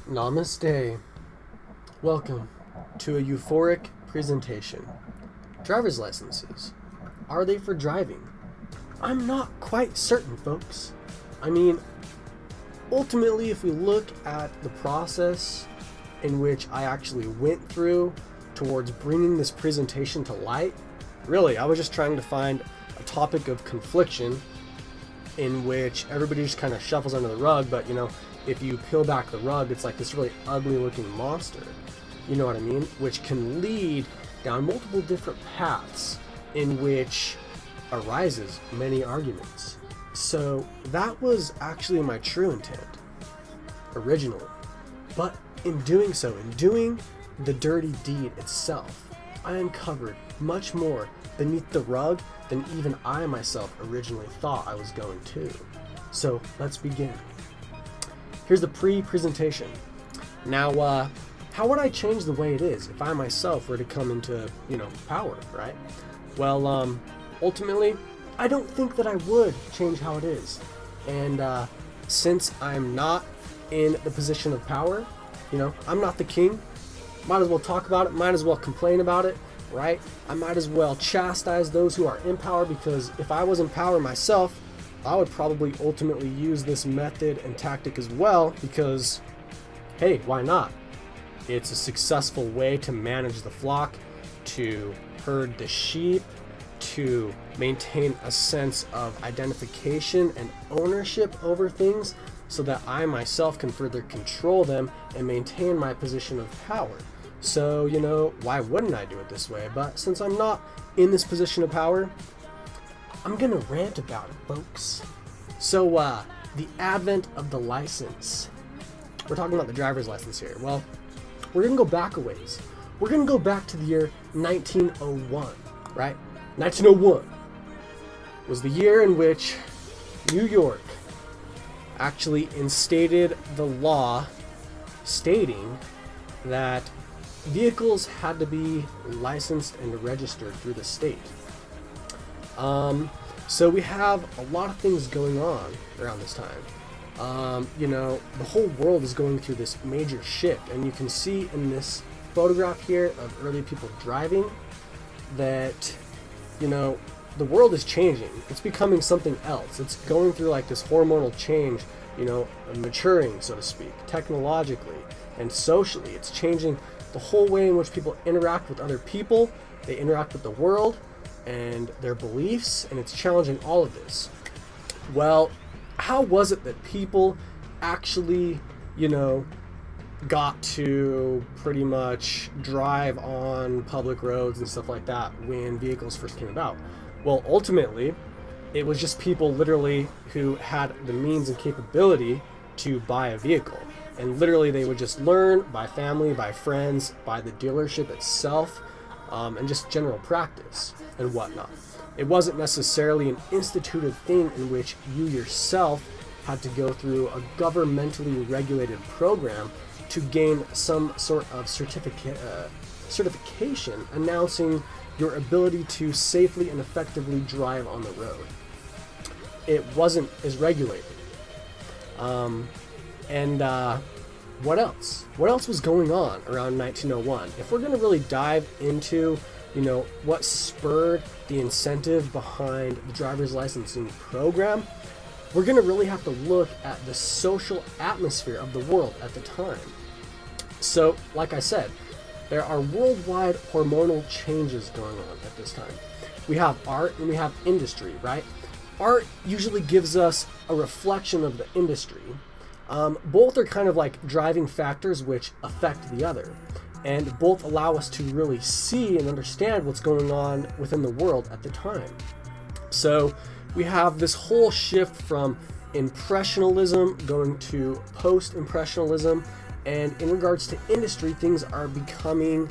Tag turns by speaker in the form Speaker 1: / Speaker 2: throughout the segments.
Speaker 1: Namaste. Welcome to a euphoric presentation. Driver's licenses. Are they for driving? I'm not quite certain, folks. I mean, ultimately, if we look at the process in which I actually went through towards bringing this presentation to light, really, I was just trying to find a topic of confliction in which everybody just kind of shuffles under the rug, but if you peel back the rug, it's like this really ugly looking monster, you know what I mean, which can lead down multiple different paths in which arises many arguments. So that was actually my true intent originally, but in doing so, in doing the dirty deed itself, I uncovered much more beneath the rug than even I myself originally thought I was going to. So let's begin. Here's the pre-presentation. Now, how would I change the way it is if I myself were to come into, power, right? Well, ultimately, I don't think that I would change how it is. And since I'm not in the position of power, I'm not the king, might as well talk about it, might as well complain about it, right? I might as well chastise those who are in power, because if I was in power myself, I would probably ultimately use this method and tactic as well, because, hey, why not? It's a successful way to manage the flock, to herd the sheep, to maintain a sense of identification and ownership over things so that I myself can further control them and maintain my position of power. So, why wouldn't I do it this way? But since I'm not in this position of power, I'm gonna rant about it, folks. So, the advent of the license. We're talking about the driver's license here. Well, we're gonna go back a ways. We're gonna go back to the year 1901, right? 1901 was the year in which New York actually instated the law stating that vehicles had to be licensed and registered through the state. So we have a lot of things going on around this time. The whole world is going through this major shift, and you can see in this photograph here of early people driving that, the world is changing. It's becoming something else. It's going through like this hormonal change, maturing, so to speak, technologically and socially. It's changing the whole way in which people interact with other people, they interact with the world and their beliefs, and it's challenging all of this. Well, how was it that people actually, got to pretty much drive on public roads and stuff like that when vehicles first came about? Well, ultimately, it was just people literally who had the means and capability to buy a vehicle. And literally they would just learn by family, by friends, by the dealership itself, and just general practice and whatnot. It wasn't necessarily an instituted thing in which you yourself had to go through a governmentally regulated program to gain some sort of certification announcing your ability to safely and effectively drive on the road. It wasn't as regulated. What else? What else was going on around 1901? If we're going to really dive into, what spurred the incentive behind the driver's licensing program, we're going to really have to look at the social atmosphere of the world at the time. So, like I said, there are worldwide hormonal changes going on at this time. We have art and we have industry, right? Art usually gives us a reflection of the industry. Both are kind of like driving factors which affect the other, and both allow us to really see and understand what's going on within the world at the time. So we have this whole shift from impressionism going to post-impressionism, and in regards to industry, things are becoming,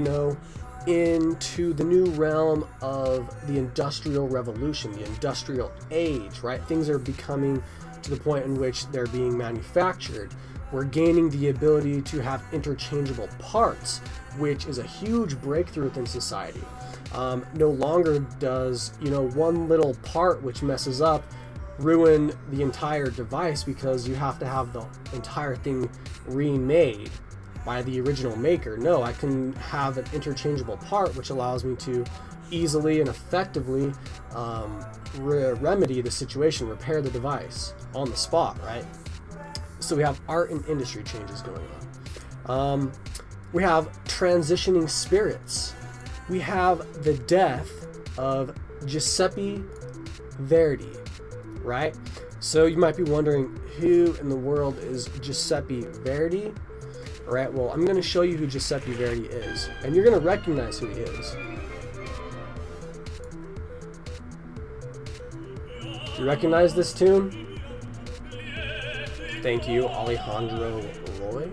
Speaker 1: into the new realm of the Industrial Revolution, the Industrial Age, right? Things are becoming to the point in which they're being manufactured. We're gaining the ability to have interchangeable parts, which is a huge breakthrough within society. No longer does, one little part which messes up ruin the entire device, because you have to have the entire thing remade by the original maker. No, I can have an interchangeable part which allows me to easily and effectively remedy the situation, repair the device on the spot, right? So we have art and industry changes going on. We have transitioning spirits. We have the death of Giuseppe Verdi, right? So you might be wondering, who in the world is Giuseppe Verdi? All right, well, I'm going to show you who Giuseppe Verdi is, and you're going to recognize who he is. Do you recognize this tune? Thank you, Alejandro Roy.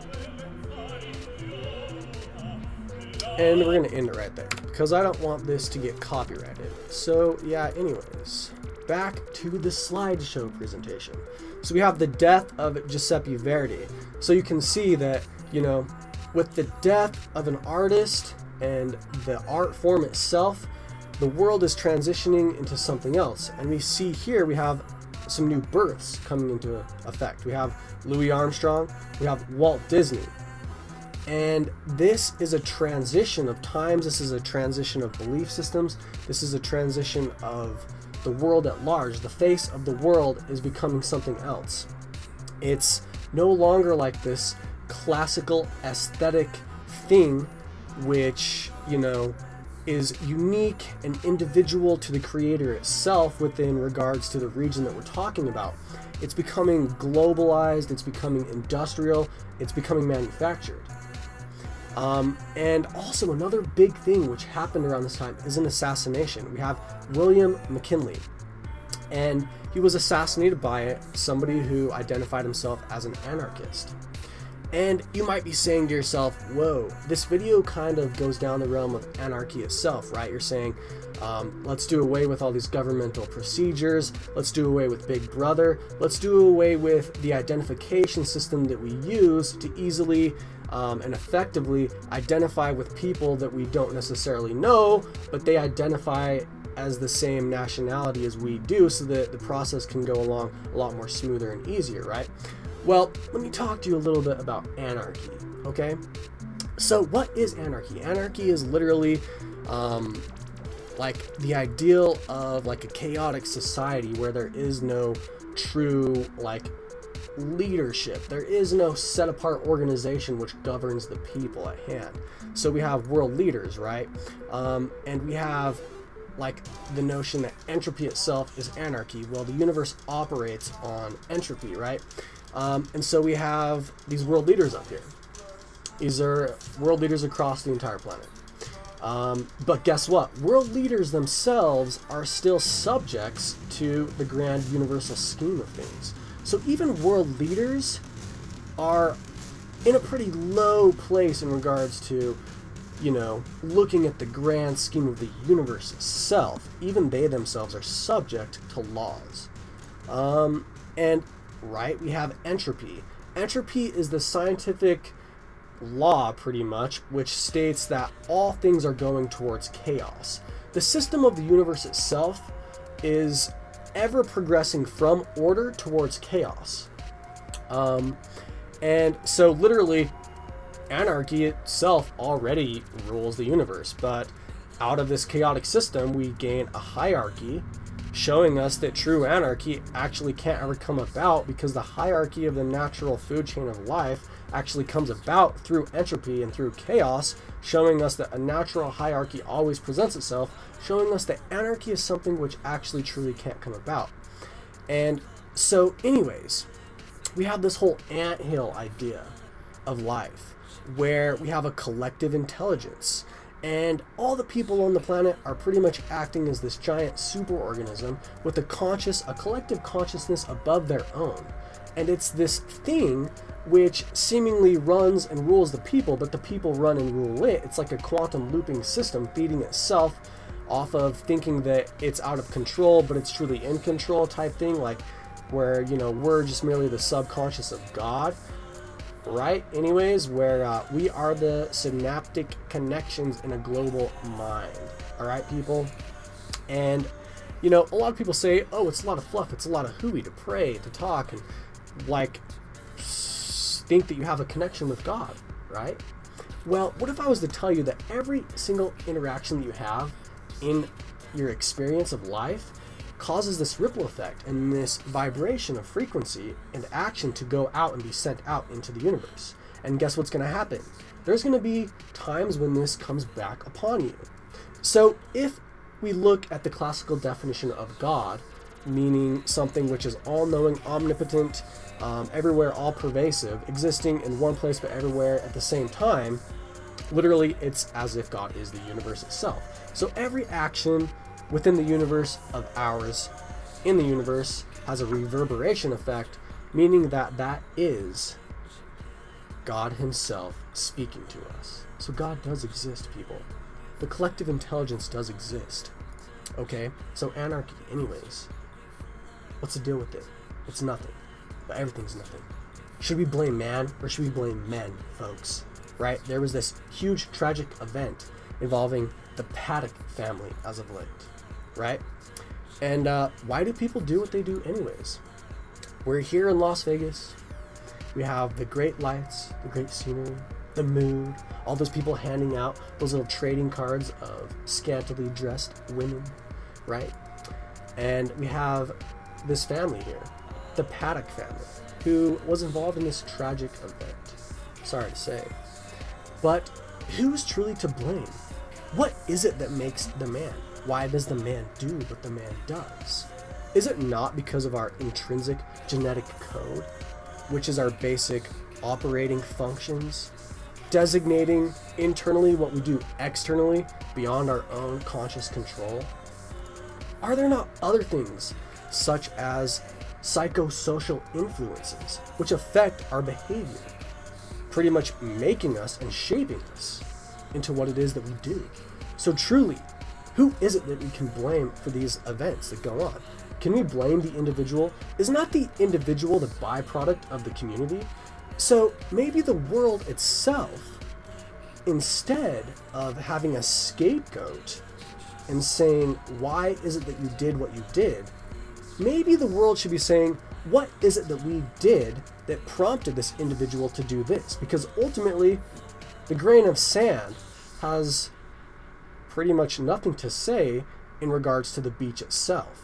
Speaker 1: And we're going to end it right there, because I don't want this to get copyrighted. So, yeah, anyways, back to the slideshow presentation. So we have the death of Giuseppe Verdi. So you can see that, you know, with the death of an artist and the art form itself, the world is transitioning into something else. And we see here we have some new births coming into effect. We have Louis Armstrong, we have Walt Disney. And this is a transition of times, this is a transition of belief systems, this is a transition of the world at large. The face of the world is becoming something else. It's no longer like this classical aesthetic thing which, you know, is unique and individual to the creator itself within regards to the region that we're talking about. It's becoming globalized, it's becoming industrial, it's becoming manufactured. And also another big thing which happened around this time is an assassination. We have William McKinley, and he was assassinated by somebody who identified himself as an anarchist. And you might be saying to yourself, whoa, this video kind of goes down the realm of anarchy itself, right? You're saying, let's do away with all these governmental procedures, let's do away with Big Brother, let's do away with the identification system that we use to easily and effectively identify with people that we don't necessarily know, but they identify as the same nationality as we do, so that the process can go along a lot more smoother and easier, right? Well, let me talk to you a little bit about anarchy, okay? So what is anarchy? Anarchy is literally like the ideal of like a chaotic society where there is no true like leadership. There is no set apart organization which governs the people at hand. So we have world leaders, right? And we have like the notion that entropy itself is anarchy. Well, the universe operates on entropy, right? And so we have these world leaders up here. These are world leaders across the entire planet. But guess what? World leaders themselves are still subjects to the grand universal scheme of things. So even world leaders are in a pretty low place in regards to, you know, looking at the grand scheme of the universe itself. Even they themselves are subject to laws. And right, we have entropy. Entropy is the scientific law, pretty much, which states that all things are going towards chaos. The system of the universe itself is ever progressing from order towards chaos. And so literally anarchy itself already rules the universe, but out of this chaotic system we gain a hierarchy, showing us that true anarchy actually can't ever come about, because the hierarchy of the natural food chain of life actually comes about through entropy and through chaos, showing us that a natural hierarchy always presents itself, showing us that anarchy is something which actually truly can't come about. And so anyways, we have this whole anthill idea of life, where we have a collective intelligence, and all the people on the planet are pretty much acting as this giant superorganism with a collective consciousness above their own. And it's this thing which seemingly runs and rules the people, but the people run and rule it. It's like a quantum looping system feeding itself off of thinking that it's out of control, but it's truly in control type thing, like where, you know, we're just merely the subconscious of God. Right? Anyways, where we are the synaptic connections in a global mind. Alright, people? And, you know, a lot of people say, oh, it's a lot of fluff, it's a lot of hooey to pray, to talk, and, like, think that you have a connection with God, right? Well, what if I was to tell you that every single interaction that you have in your experience of life causes this ripple effect and this vibration of frequency and action to go out and be sent out into the universe? And guess what's going to happen? There's going to be times when this comes back upon you. So if we look at the classical definition of God, meaning something which is all-knowing, omnipotent, everywhere, all-pervasive, existing in one place but everywhere at the same time, literally it's as if God is the universe itself. So every action within the universe of ours, in the universe, has a reverberation effect, meaning that that is God himself speaking to us. So God does exist, people. The collective intelligence does exist. Okay? So anarchy, anyways. What's the deal with it? It's nothing. But everything's nothing. Should we blame man or should we blame men, folks? Right? There was this huge tragic event involving the Paddock family as of late. Right? And why do people do what they do anyways? We're here in Las Vegas. We have the great lights, the great scenery, the mood, all those people handing out those little trading cards of scantily dressed women, right? And we have this family here, the Paddock family, who was involved in this tragic event. Sorry to say. But who's truly to blame? What is it that makes the man? Why does the man do what the man does? Is it not because of our intrinsic genetic code, which is our basic operating functions, designating internally what we do externally beyond our own conscious control? Are there not other things, such as psychosocial influences, which affect our behavior, pretty much making us and shaping us into what it is that we do? So truly, who is it that we can blame for these events that go on? Can we blame the individual? Is not the individual the byproduct of the community? So maybe the world itself, instead of having a scapegoat and saying, why is it that you did what you did? Maybe the world should be saying, what is it that we did that prompted this individual to do this? Because ultimately, the grain of sand has pretty much nothing to say in regards to the beach itself.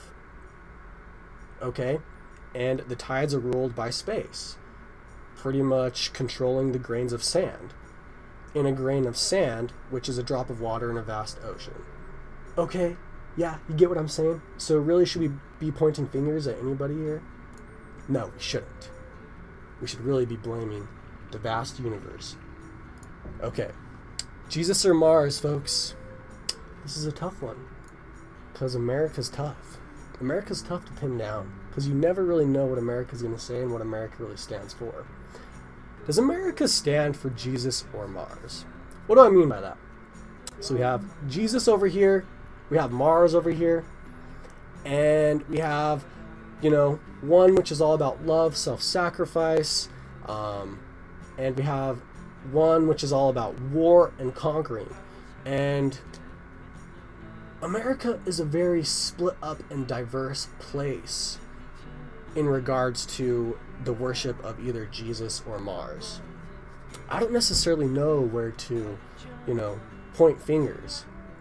Speaker 1: Okay? And the tides are ruled by space, pretty much controlling the grains of sand in a grain of sand, which is a drop of water in a vast ocean. Okay? Yeah, you get what I'm saying? So really, should we be pointing fingers at anybody here? No, we shouldn't. We should really be blaming the vast universe. Okay. Jesus or Mars, folks? This is a tough one. Because America's tough. America's tough to pin down. Because you never really know what America's going to say and what America really stands for. Does America stand for Jesus or Mars? What do I mean by that? So we have Jesus over here. We have Mars over here. And we have, you know, one which is all about love, self-sacrifice. And we have one which is all about war and conquering. And America is a very split up and diverse place in regards to the worship of either Jesus or Mars. I don't necessarily know where to, you know, point fingers.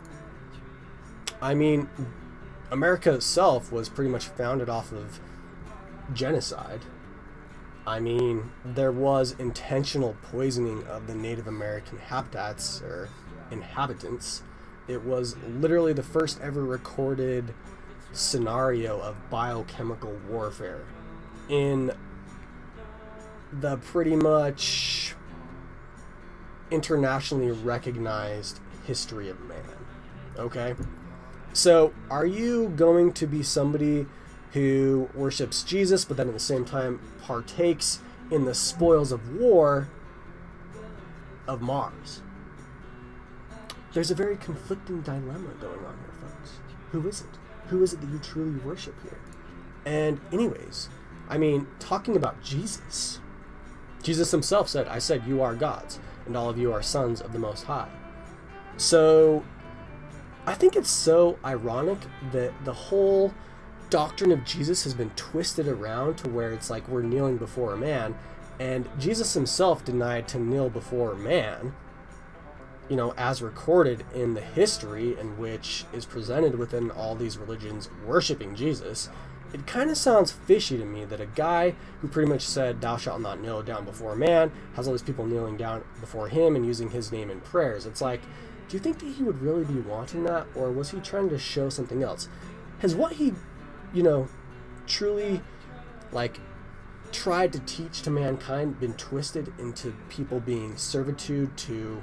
Speaker 1: I mean, America itself was pretty much founded off of genocide. I mean, there was intentional poisoning of the Native American habitats or inhabitants. It was literally the first ever recorded scenario of biochemical warfare in the pretty much internationally recognized history of man. Okay? So, are you going to be somebody who worships Jesus, but then at the same time partakes in the spoils of war of Mars? There's a very conflicting dilemma going on here, folks. Who is it? Who is it that you truly worship here? And anyways, I mean, talking about Jesus, Jesus himself said, I said, you are gods, and all of you are sons of the Most High. So, I think it's so ironic that the whole doctrine of Jesus has been twisted around to where it's like we're kneeling before a man, And Jesus himself denied to kneel before man, as recorded in the history in which is presented within all these religions worshiping Jesus. It kind of sounds fishy to me that a guy who pretty much said, "Thou shalt not kneel down before man," has all these people kneeling down before him and using his name in prayers. It's like, do you think that he would really be wanting that, or was he trying to show something else? Has what he, truly, tried to teach to mankind been twisted into people being servitude to,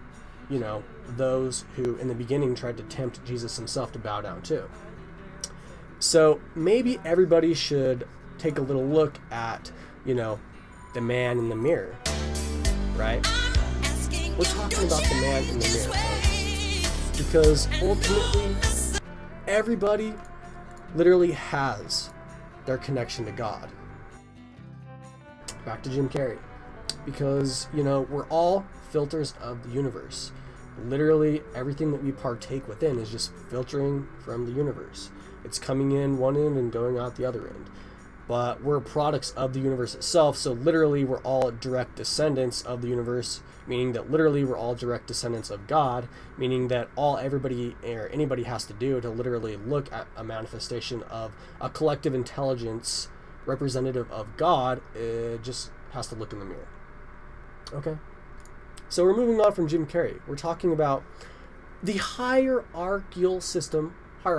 Speaker 1: those who in the beginning tried to tempt Jesus himself to bow down to? So maybe everybody should take a little look at, the man in the mirror, right? We're talking about the man in the mirror, folks, because ultimately everybody literally has their connection to God. Back to Jim Carrey, because we're all filters of the universe. Literally everything that we partake within is just filtering from the universe. It's coming in one end and going out the other end. But we're products of the universe itself, so literally we're all direct descendants of the universe, meaning that literally we're all direct descendants of God, meaning that all everybody or anybody has to do to literally look at a manifestation of a collective intelligence representative of God, it just has to look in the mirror. Okay? So we're moving on from Jim Carrey. We're talking about the hierarchical system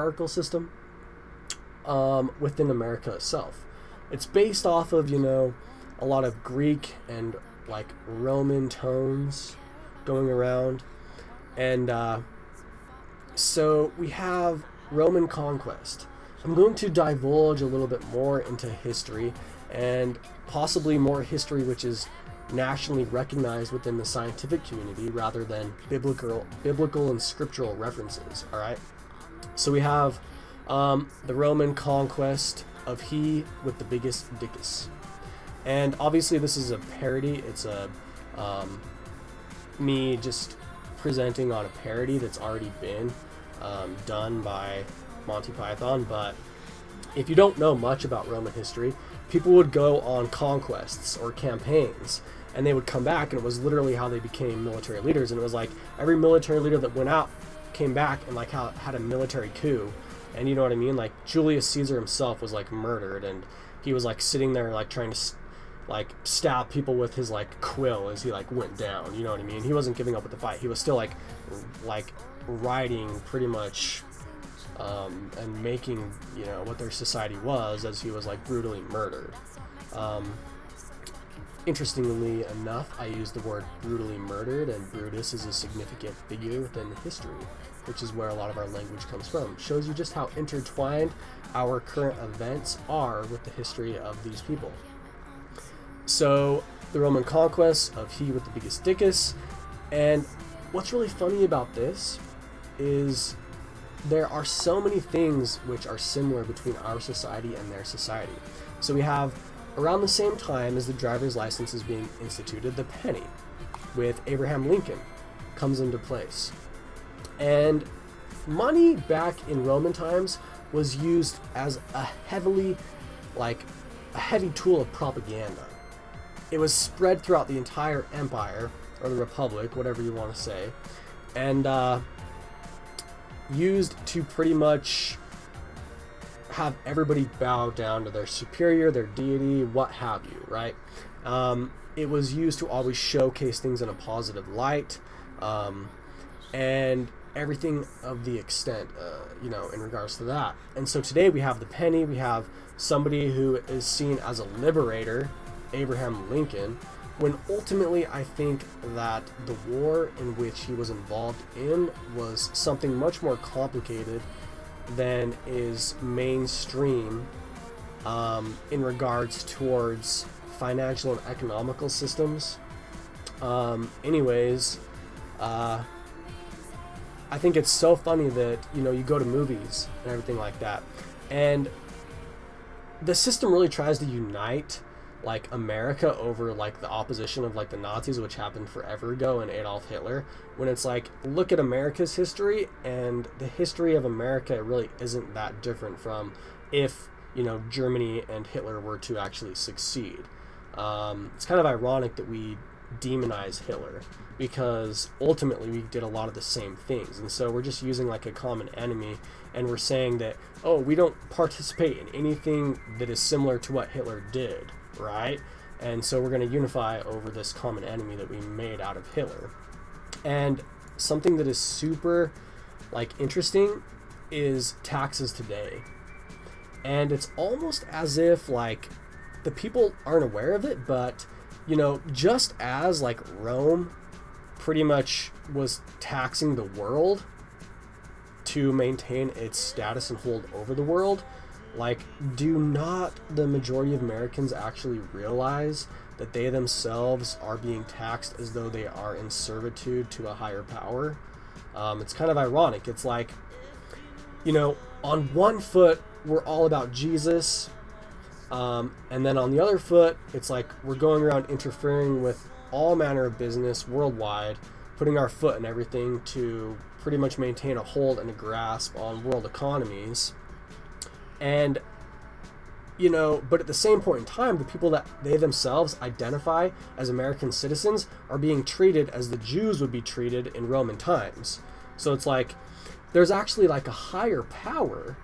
Speaker 1: within America itself. It's based off of, a lot of Greek and Roman tones going around. And so we have Roman conquest. I'm going to divulge a little bit more into history, and possibly more history which is nationally recognized within the scientific community rather than biblical and scriptural references. All right. So we have the Roman conquest of he with the biggest dickus. And obviously this is a parody. It's a me just presenting on a parody that's already been done by Monty Python. But if you don't know much about Roman history, people would go on conquests or campaigns, and they would come back, and it was literally how they became military leaders. And it was like every military leader that went out came back and had a military coup. And you know what I mean? Julius Caesar himself was murdered, and he was sitting there trying to stab people with his quill as he went down. You know what I mean? He wasn't giving up with the fight. He was still writing pretty much and making what their society was as he was brutally murdered. Interestingly enough, I use the word brutally murdered, and Brutus is a significant figure within history, which is where a lot of our language comes from. Shows you just how intertwined our current events are with the history of these people. So the Roman conquest of he with the biggest dickus. And what's really funny about this is there are so many things which are similar between our society and their society. So we have, around the same time as the driver's license is being instituted, the penny with Abraham Lincoln comes into place. And money back in Roman times was used as a heavy tool of propaganda. It was spread throughout the entire empire, or the republic, whatever you want to say, and used to pretty much have everybody bow down to their superior, their deity, what have you, right? It was used to always showcase things in a positive light, and everything of the extent, in regards to that. And so today we have the penny, we have somebody who is seen as a liberator, Abraham Lincoln, when ultimately I think that the war in which he was involved in was something much more complicated than is mainstream in regards towards financial and economical systems. I think it's so funny that, you go to movies and everything like that, and the system really tries to unite America over the opposition of the Nazis, which happened forever ago, and Adolf Hitler, when it's look at America's history, and the history of America really isn't that different from if Germany and Hitler were to actually succeed. It's kind of ironic that we demonize Hitler, because ultimately we did a lot of the same things, and so we're just using like a common enemy, and we're saying that, oh, we don't participate in anything that is similar to what Hitler did, right? And so we're going to unify over this common enemy that we made out of Hitler. And something that is super like interesting is taxes today, and it's almost as if like the people aren't aware of it, but you know, just as like Rome pretty much was taxing the world to maintain its status and hold over the world, like, do not the majority of Americans actually realize that they themselves are being taxed as though they are in servitude to a higher power? It's kind of ironic. It's like, you know, on one foot we're all about Jesus, and then on the other foot, it's like we're going around interfering with all manner of business worldwide, putting our foot in everything to pretty much maintain a hold and a grasp on world economies. And, you know, but at the same point in time, the people that they themselves identify as American citizens are being treated as the Jews would be treated in Roman times. So it's like there's actually like a higher power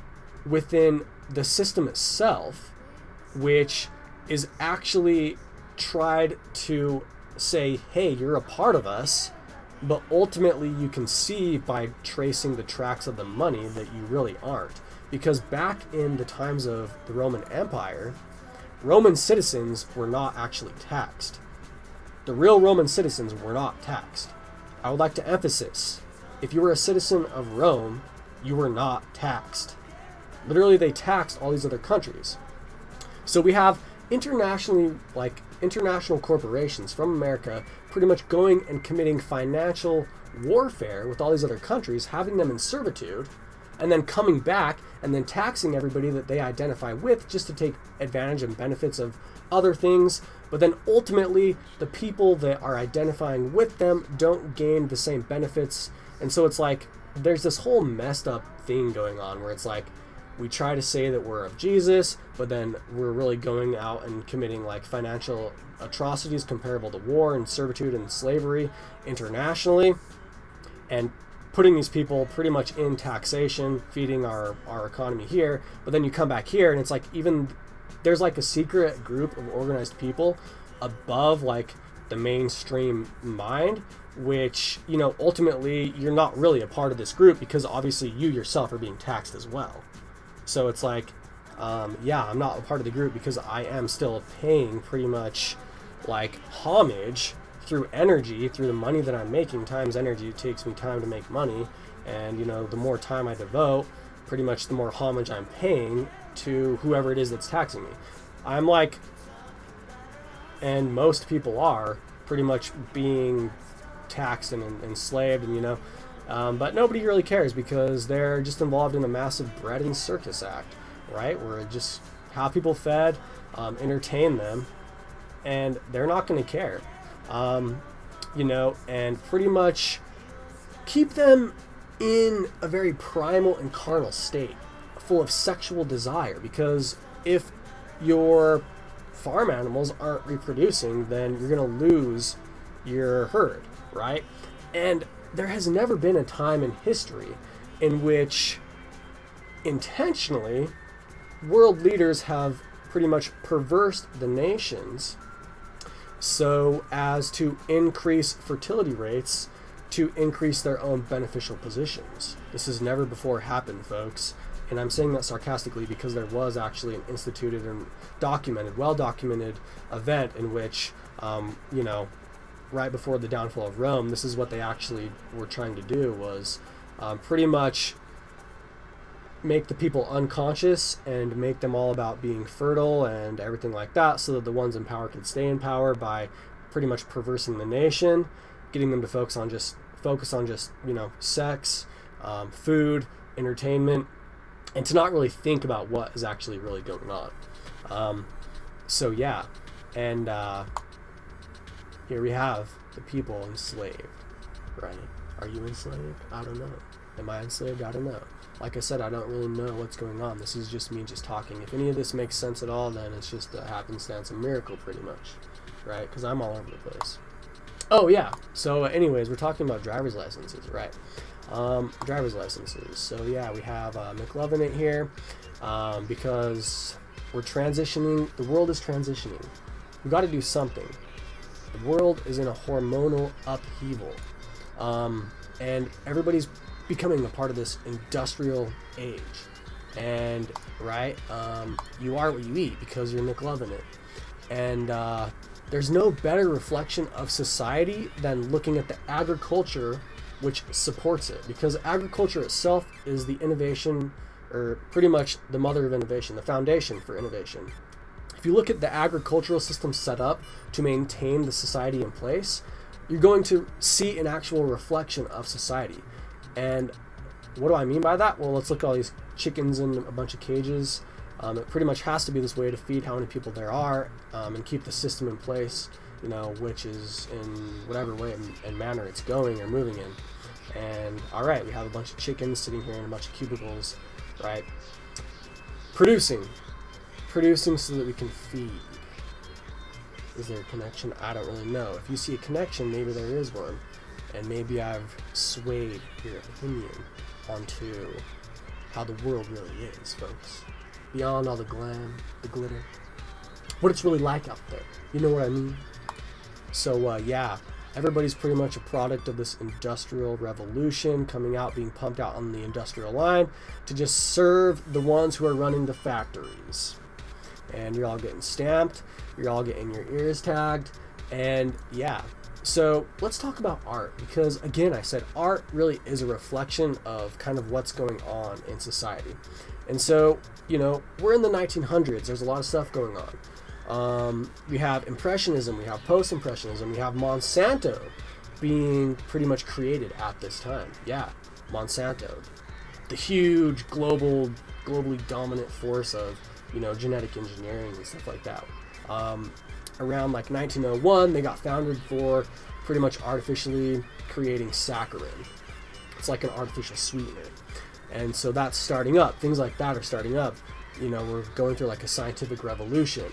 Speaker 1: within the system itself, which is actually tried to say, hey, you're a part of us, but ultimately you can see by tracing the tracks of the money that you really aren't. Because back in the times of the Roman Empire, Roman citizens were not actually taxed. The real Roman citizens were not taxed. I would like to emphasize, if you were a citizen of Rome, you were not taxed. Literally, they taxed all these other countries. So we have international corporations from America pretty much going and committing financial warfare with all these other countries, having them in servitude, and then coming back and then taxing everybody that they identify with just to take advantage and benefits of other things. But then ultimately, the people that are identifying with them don't gain the same benefits. And so it's like there's this whole messed up thing going on where it's like we try to say that we're of Jesus, but then we're really going out and committing like financial atrocities comparable to war and servitude and slavery internationally, and putting these people pretty much in taxation, feeding our economy here. But then you come back here and it's like even there's like a secret group of organized people above like the mainstream mind, which, you know, ultimately you're not really a part of this group because obviously you yourself are being taxed as well. So it's like, yeah, I'm not a part of the group because I am still paying pretty much like homage through energy, through the money that I'm making times energy. It takes me time to make money, and you know, the more time I devote, pretty much the more homage I'm paying to whoever it is that's taxing me. I'm like, and most people are pretty much being taxed and enslaved, and you know, but nobody really cares because they're just involved in a massive bread and circus act, right? Where it just have people fed, entertain them, and they're not going to care. You know, and pretty much keep them in a very primal and carnal state, full of sexual desire, because if your farm animals aren't reproducing, then you're going to lose your herd, right? And there has never been a time in history in which intentionally world leaders have pretty much perversed the nations so as to increase fertility rates to increase their own beneficial positions. This has never before happened, folks. And I'm saying that sarcastically because there was actually an instituted and documented, well-documented event in which, you know, right before the downfall of Rome, this is what they actually were trying to do, was pretty much make the people unconscious and make them all about being fertile and everything like that, so that the ones in power could stay in power by pretty much perversing the nation, getting them to focus on just you know, sex, food, entertainment, and to not really think about what is actually really going on. So yeah, and here we have the people enslaved, right? Are you enslaved? I don't know. Am I enslaved? I don't know. Like I said, I don't really know what's going on. This is just me just talking. If any of this makes sense at all, then it's just a happenstance, a miracle pretty much, right? Because I'm all over the place. Oh yeah, so anyways, we're talking about driver's licenses, right? Driver's licenses. So yeah, we have McLovin it here because we're transitioning. The world is transitioning. We've got to do something. The world is in a hormonal upheaval, and everybody's becoming a part of this industrial age. And right, you are what you eat because you're McLovin it. And there's no better reflection of society than looking at the agriculture which supports it, because agriculture itself is the innovation, or pretty much the mother of innovation, the foundation for innovation. If you look at the agricultural system set up to maintain the society in place, you're going to see an actual reflection of society. And what do I mean by that? Well, let's look at all these chickens in a bunch of cages. It pretty much has to be this way to feed how many people there are, and keep the system in place, you know, which is in whatever way and manner it's going or moving in. And all right, we have a bunch of chickens sitting here in a bunch of cubicles, right? Producing so that we can feed. Is there a connection? I don't really know. If you see a connection, maybe there is one, and maybe I've swayed your opinion onto how the world really is, folks. Beyond all the glam, the glitter, what it's really like out there. You know what I mean? So yeah, everybody's pretty much a product of this industrial revolution coming out, being pumped out on the industrial line to just serve the ones who are running the factories. And you're all getting stamped, you're all getting your ears tagged, and yeah. So let's talk about art, because again, I said art really is a reflection of kind of what's going on in society. And so, you know, we're in the 1900s, there's a lot of stuff going on. We have Impressionism, we have Post-Impressionism, we have Monsanto being pretty much created at this time. Yeah, Monsanto, the huge globally dominant force of, you know, genetic engineering and stuff like that. Around like 1901, they got founded for pretty much artificially creating saccharin. It's like an artificial sweetener. And so that's starting up. Things like that are starting up. You know, we're going through like a scientific revolution.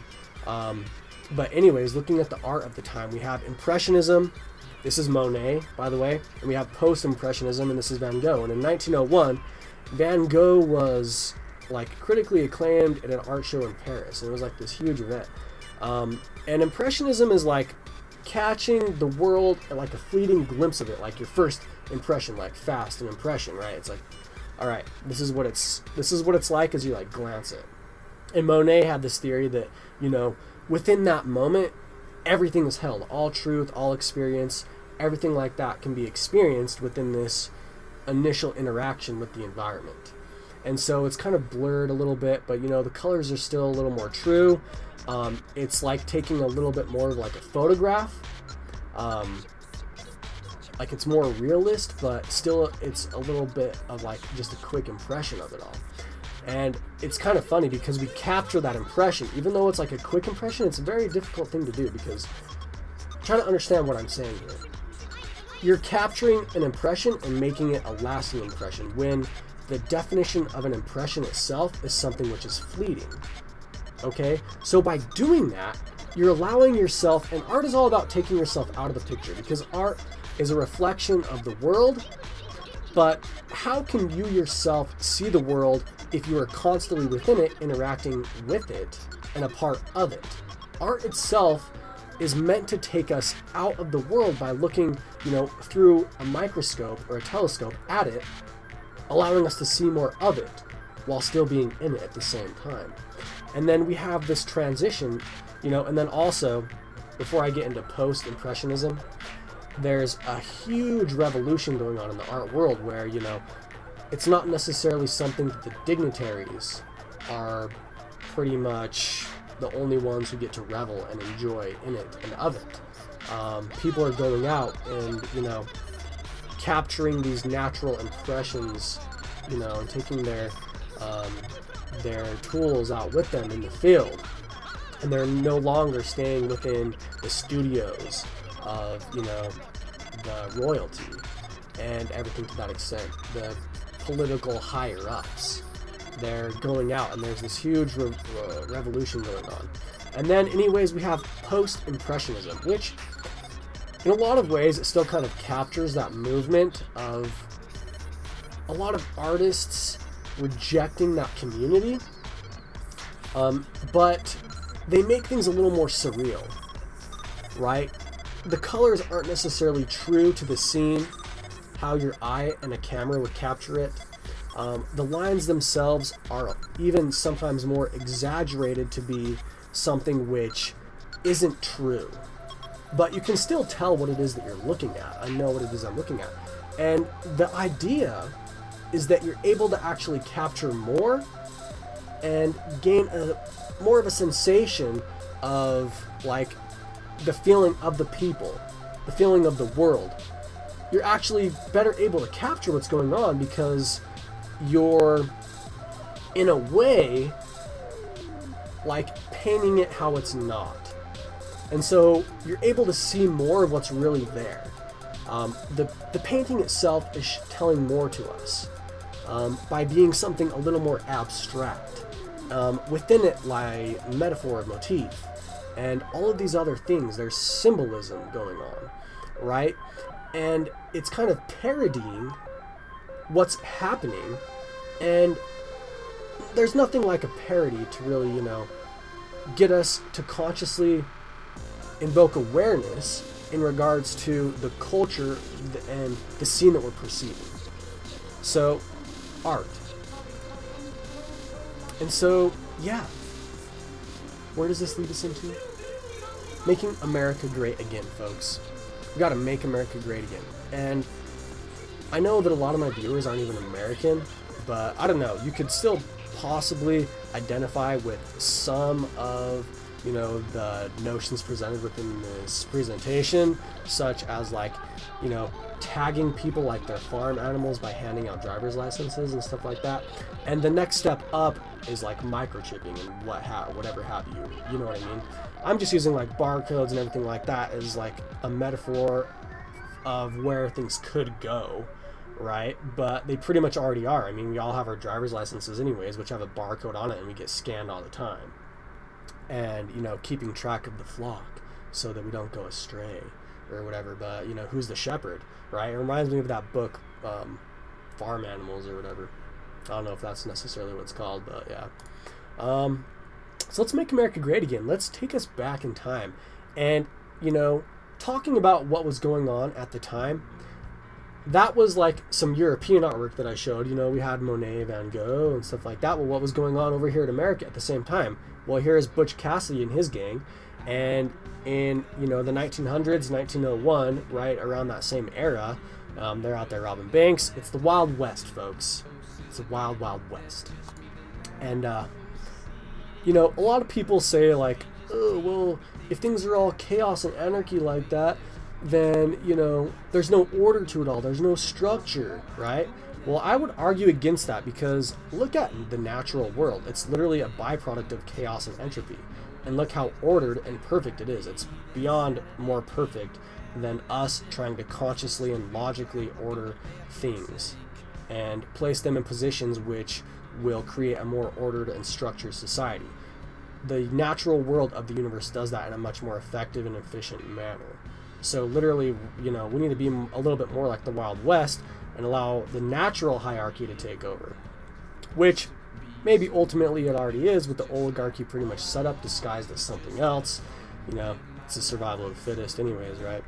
Speaker 1: But anyways, looking at the art of the time, we have Impressionism. This is Monet, by the way. And we have Post-Impressionism, and this is Van Gogh. And in 1901, Van Gogh was like critically acclaimed at an art show in Paris. And it was like this huge event. And Impressionism is like catching the world at like a fleeting glimpse of it, like your first impression, like fast an impression, right? It's like, all right, this is what it's like as you like glance it. And Monet had this theory that, you know, within that moment, everything is held, all truth, all experience, everything like that can be experienced within this initial interaction with the environment. And so it's kind of blurred a little bit, but you know, the colors are still a little more true. It's like taking a little bit more of like a photograph. Like it's more realist, but still it's a little bit of like just a quick impression of it all. And it's kind of funny because we capture that impression. Even though it's like a quick impression, it's a very difficult thing to do, because try to understand what I'm saying here. You're capturing an impression and making it a lasting impression, when the definition of an impression itself is something which is fleeting. Okay? So by doing that, you're allowing yourself, and art is all about taking yourself out of the picture, because art is a reflection of the world. But how can you yourself see the world if you are constantly within it, interacting with it, and a part of it? Art itself is meant to take us out of the world by looking, you know, through a microscope or a telescope at it, allowing us to see more of it while still being in it at the same time. And then we have this transition, you know, and then also, before I get into Post-Impressionism, there's a huge revolution going on in the art world where, you know, it's not necessarily something that the dignitaries are pretty much the only ones who get to revel and enjoy in it and of it. People are going out and, you know, capturing these natural impressions, you know, and taking their tools out with them in the field. And they're no longer staying within the studios of, you know, the royalty. and everything to that extent. The political higher-ups, they're going out, and there's this huge revolution going on. And then, anyways, we have post-impressionism, which, in a lot of ways, it still kind of captures that movement of a lot of artists rejecting that community, but they make things a little more surreal, right? The colors aren't necessarily true to the scene, how your eye and a camera would capture it. The lines themselves are even sometimes more exaggerated to be something which isn't true. But you can still tell what it is that you're looking at. I know what it is I'm looking at. And the idea is that you're able to actually capture more and gain more of a sensation of, like, the feeling of the people, the feeling of the world. You're actually better able to capture what's going on because you're, in a way, like, painting it how it's not. And so you're able to see more of what's really there. The painting itself is telling more to us by being something a little more abstract. Within it lie metaphor, motif, and all of these other things. There's symbolism going on, right? And it's kind of parodying what's happening, and there's nothing like a parody to really, you know, get us to consciously invoke awareness in regards to the culture and the scene that we're perceiving. So, art. And so, yeah. Where does this lead us into? Making America great again, folks. We gotta make America great again. And I know that a lot of my viewers aren't even American, but I don't know. You could still possibly identify with some of, you know, the notions presented within this presentation, such as, like, you know, tagging people like their farm animals by handing out driver's licenses and stuff like that. And the next step up is like microchipping and whatever have you. You know what I mean? I'm just using like barcodes and everything like that as like a metaphor of where things could go, right? But they pretty much already are. I mean, we all have our driver's licenses anyways, which have a barcode on it, and we get scanned all the time. And, you know, keeping track of the flock so that we don't go astray or whatever. But, you know, who's the shepherd, right? It reminds me of that book, Farm Animals or whatever. I don't know if that's necessarily what it's called, but yeah. So let's make America great again. Let's take us back in time. And, you know, talking about what was going on at the time, that was like some European artwork that I showed. You know, we had Monet, Van Gogh, and stuff like that. Well, what was going on over here in America at the same time? Well, here is Butch Cassidy and his gang. And in, you know, the 1900s, 1901, right around that same era, they're out there robbing banks. It's the Wild West, folks. It's the Wild, Wild West. And, you know, a lot of people say, like, oh, well, if things are all chaos and anarchy like that, then, you know, there's no order to it all. There's no structure, right? Well, I would argue against that, because look at the natural world. It's literally a byproduct of chaos and entropy. And look how ordered and perfect it is. It's beyond more perfect than us trying to consciously and logically order things and place them in positions which will create a more ordered and structured society. The natural world of the universe does that in a much more effective and efficient manner. So literally, you know, we need to be a little bit more like the Wild West and allow the natural hierarchy to take over, which maybe ultimately it already is, with the oligarchy pretty much set up, disguised as something else. You know, it's the survival of the fittest anyways, right?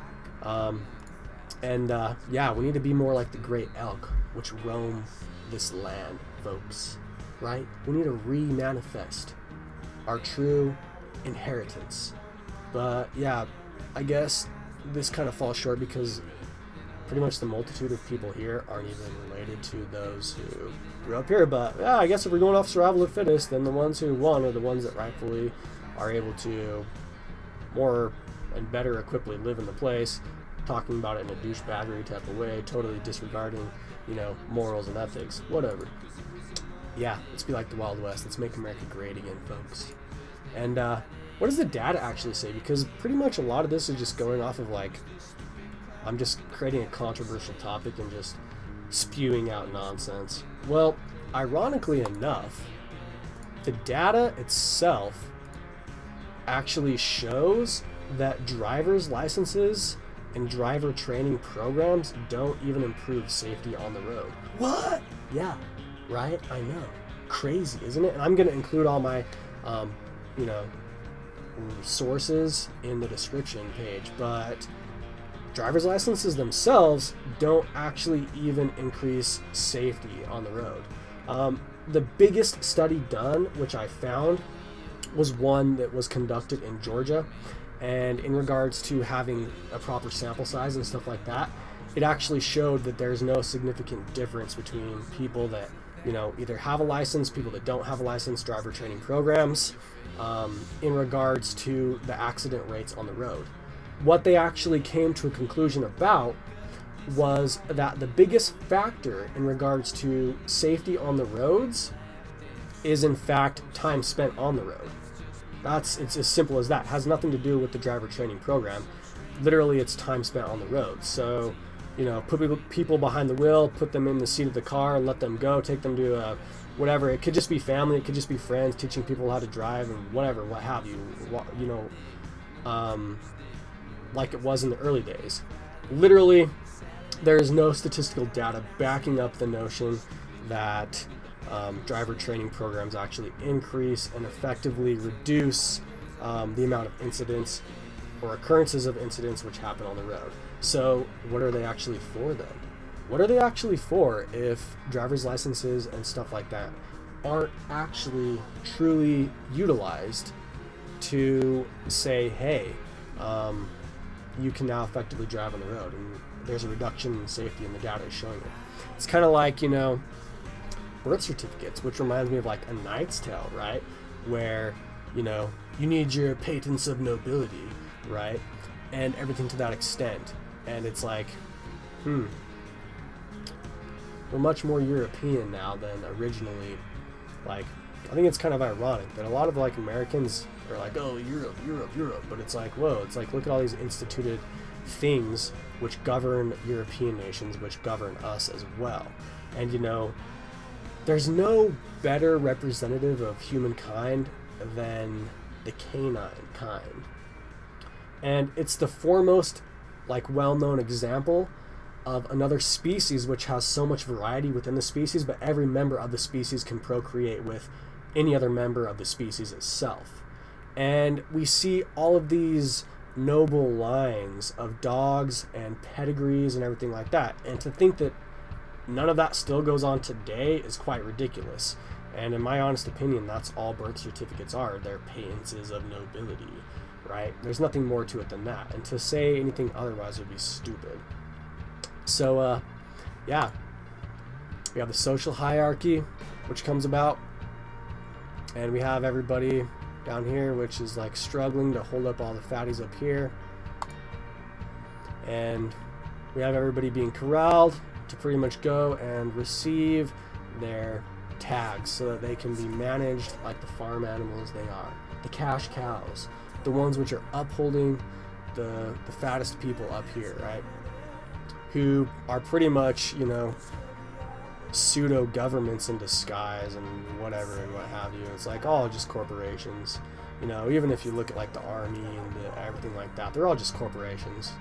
Speaker 1: Yeah, we need to be more like the great elk which roam this land, folks, right? We need to re-manifest our true inheritance. But yeah, I guess this kind of falls short because pretty much the multitude of people here aren't even related to those who grew up here. But yeah, I guess if we're going off survival of the fittest, then the ones who won are the ones that rightfully are able to more and better equipedly live in the place, talking about it in a douchebaggery type of way, totally disregarding, you know, morals and ethics, whatever. Yeah, let's be like the Wild West. Let's make America great again, folks. And what does the data actually say? Because pretty much a lot of this is just going off of, like, I'm just creating a controversial topic and just spewing out nonsense. Well, ironically enough, the data itself actually shows that driver's licenses and driver training programs don't even improve safety on the road. What? Yeah, right? I know. Crazy, isn't it? And I'm going to include all my, you know, sources in the description page, but driver's licenses themselves don't actually even increase safety on the road. The biggest study done, which I found, was one that was conducted in Georgia, and in regards to having a proper sample size and stuff like that, it actually showed that there's no significant difference between people that, you know, either have a license, people that don't have a license, driver training programs, in regards to the accident rates on the road. What they actually came to a conclusion about was that the biggest factor in regards to safety on the roads is in fact time spent on the road. It's as simple as that. It has nothing to do with the driver training program. Literally, it's time spent on the road. So, you know, put people behind the wheel, put them in the seat of the car and let them go, take them to whatever. It could just be family, it could just be friends, teaching people how to drive and whatever, what have you. You know, like it was in the early days. Literally, there is no statistical data backing up the notion that driver training programs actually increase and effectively reduce the amount of incidents or occurrences of incidents which happen on the road. So what are they actually for then? What are they actually for if driver's licenses and stuff like that aren't actually truly utilized to say, hey, you can now effectively drive on the road, and there's a reduction in safety and the data is showing it. It's kind of like, you know, birth certificates, which reminds me of like A Knight's Tale, right? Where, you know, you need your patents of nobility, right? And everything to that extent. And it's like, we're much more European now than originally. Like, I think it's kind of ironic that a lot of like Americans are like, oh, Europe, Europe, Europe. But it's like, whoa, it's like, look at all these instituted things which govern European nations, which govern us as well. And, you know, there's no better representative of humankind than the canine kind. And it's the foremost, like, well-known example of another species which has so much variety within the species, but every member of the species can procreate with any other member of the species itself. And we see all of these noble lines of dogs and pedigrees and everything like that. And to think that none of that still goes on today is quite ridiculous. And in my honest opinion, that's all birth certificates are. They're patences of nobility, right? There's nothing more to it than that. And to say anything otherwise would be stupid. So, yeah. We have the social hierarchy, which comes about. And we have everybody down here, which is like struggling to hold up all the fatties up here. And we have everybody being corralled to pretty much go and receive their tags so that they can be managed like the farm animals they are. The cash cows, the ones which are upholding the fattest people up here, right? Who are pretty much, you know, pseudo governments in disguise and whatever and what have you. It's like all just corporations, you know. Even if you look at like the army and everything like that, they're all just corporations.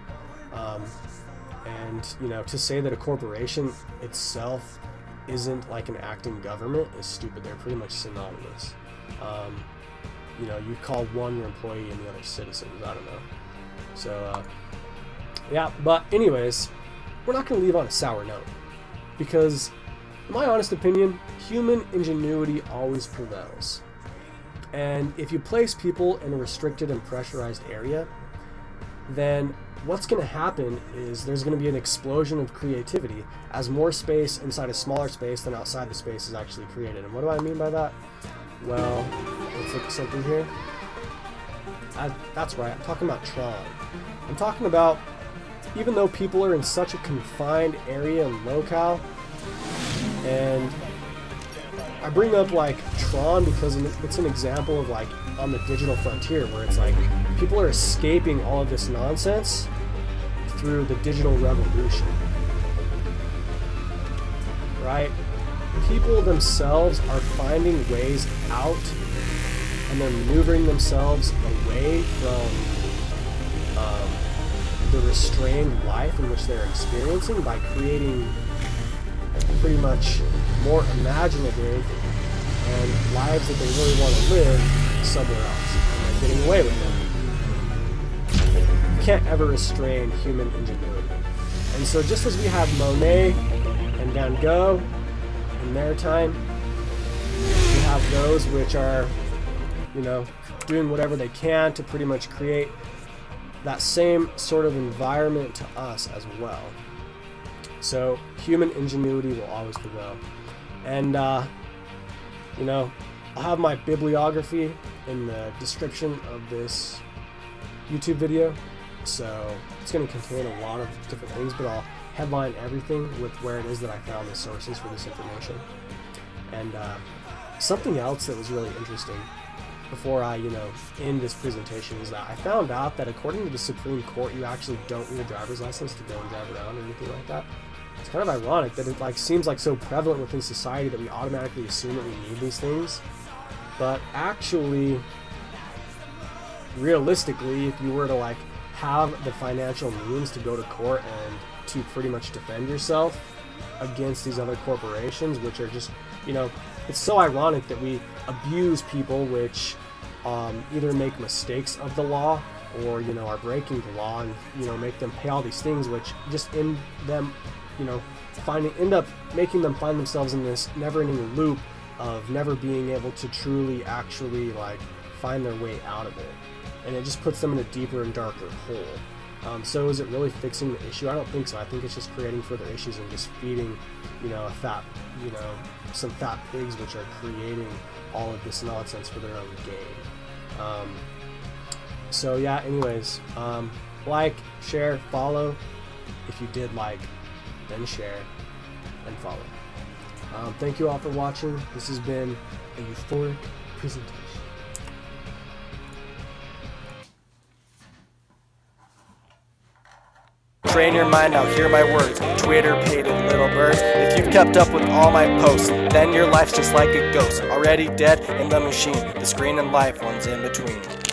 Speaker 1: And you know, to say that a corporation itself isn't like an acting government is stupid. They're pretty much synonymous. You know, you call one your employee and the other citizens. I don't know. So yeah, but anyways, we're not going to leave on a sour note, because in my honest opinion, human ingenuity always prevails. And if you place people in a restricted and pressurized area, then what's going to happen is there's going to be an explosion of creativity as more space inside a smaller space than outside the space is actually created. And what do I mean by that? Well, let's look at something here. That's right, I'm talking about Tron. I'm talking about, even though people are in such a confined area and locale, and I bring up like Tron because it's an example of like on the digital frontier where it's like people are escaping all of this nonsense through the digital revolution, right? People themselves are finding ways out, and they're maneuvering themselves away from the restrained life in which they're experiencing by creating pretty much more imaginative and lives that they really want to live somewhere else, and they're getting away with it. You can't ever restrain human ingenuity. And so just as we had Monet and Van Gogh in their time, we have those which are, you know, doing whatever they can to pretty much create that same sort of environment to us as well. So human ingenuity will always prevail. And you know, I'll have my bibliography in the description of this YouTube video, so it's going to contain a lot of different things, but I'll headline everything with where it is that I found the sources for this information. And something else that was really interesting before I, end this presentation is that I found out that according to the Supreme Court, you actually don't need a driver's license to go and drive around or anything like that. It's kind of ironic that it seems like so prevalent within society that we automatically assume that we need these things. But actually, realistically, if you were to have the financial means to go to court and to pretty much defend yourself against these other corporations, which are just, it's so ironic that we abuse people which either make mistakes of the law or, are breaking the law and, make them pay all these things, which just end them, end up making them find themselves in this never-ending loop of never being able to truly actually find their way out of it, and it just puts them in a deeper and darker hole. So is it really fixing the issue? I don't think so. I think it's just creating further issues and just feeding, a fat, some fat pigs which are creating all of this nonsense for their own gain. So yeah, anyways, like, share, follow. If you did like, then share and follow. Thank you all for watching. This has been a euphoric presentation.
Speaker 2: Train your mind, now hear my words. Twitter, pated little bird. If you've kept up with all my posts, then your life's just like a ghost, already dead in the machine. The screen and life, one's in between.